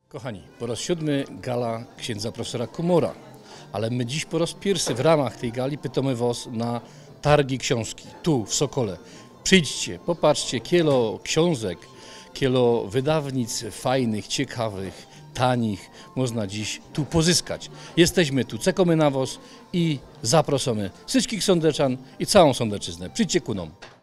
Kochani, po raz 7 gala księdza profesora Kumora, ale my dziś po raz pierwszy w ramach tej gali pytamy Was na targi książki, tu w Sokole. Przyjdźcie, popatrzcie, kielo książek, kielo wydawnic fajnych, ciekawych, tanich można dziś tu pozyskać. Jesteśmy tu, czekamy na Was i zapraszamy wszystkich sądeczan i całą Sądeczyznę. Przyjdźcie ku nam.